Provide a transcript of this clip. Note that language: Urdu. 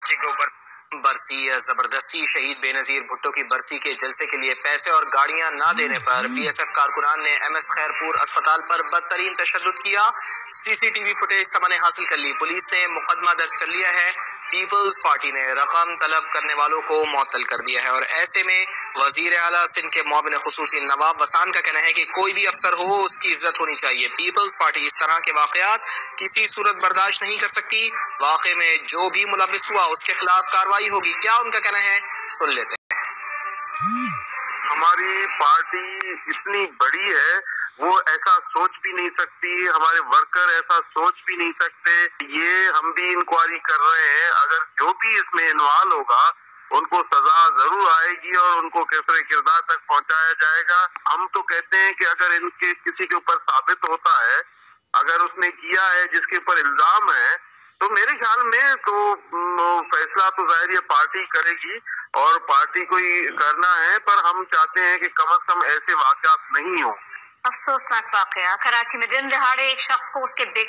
बच्चे के ऊपर برسی زبردستی شہید بے نظیر بھٹو کی برسی کے جلسے کے لیے پیسے اور گاڑیاں نہ دینے پر بی ایس ایف کارکنان نے ایم ایس خیرپور اسپتال پر بدترین تشدد کیا۔ سی سی ٹی وی فوٹیج سمانے حاصل کر لی، پولیس نے مقدمہ درج کر لیا ہے۔ پیپلز پارٹی نے رقم طلب کرنے والوں کو معطل کر دیا ہے، اور ایسے میں وزیر اعلیٰ سندھ کے معاون خصوصی نواب وسان کا کہنا ہے کہ کوئی بھی افسر ہو اس کی عزت ہونی چاہیے۔ پیپلز پارٹی اس طرح کے واقعات کسی صورت برداشت نہیں کر سکتی، واقعے میں جو بھی ملوث ہوا اس کے خلاف کارروائی ہوگی۔ کیا ان کا کہنا ہے، سن لیتے ہیں۔ ہماری پارٹی اتنی بڑی ہے، وہ ایسا سوچ بھی نہیں سکتی، ہمارے ورکر ایسا سوچ بھی نہیں سکتے۔ یہ ہم بھی انکوائری کر رہے ہیں، اگر جو بھی اس میں انوالو ہوگا ان کو سزا ضرور آئے گی اور ان کو کیسرے کردار تک پہنچایا جائے گا۔ ہم تو کہتے ہیں کہ اگر ان کے کسی کے اوپر ثابت ہوتا ہے، اگر اس نے کیا ہے جس کے اوپر الزام ہے، تو میرے خیال میں تو فیصلہ تو ظاہر یہ پارٹی کرے گی اور پارٹی کو ہی کرنا ہے، پر ہم چاہتے ہیں کہ کم از کم ایسے واقعات نہیں ہوں۔ افسوسناک واقعہ کراچی میں دن دہاڑے ایک شخص کو اس کے بیٹے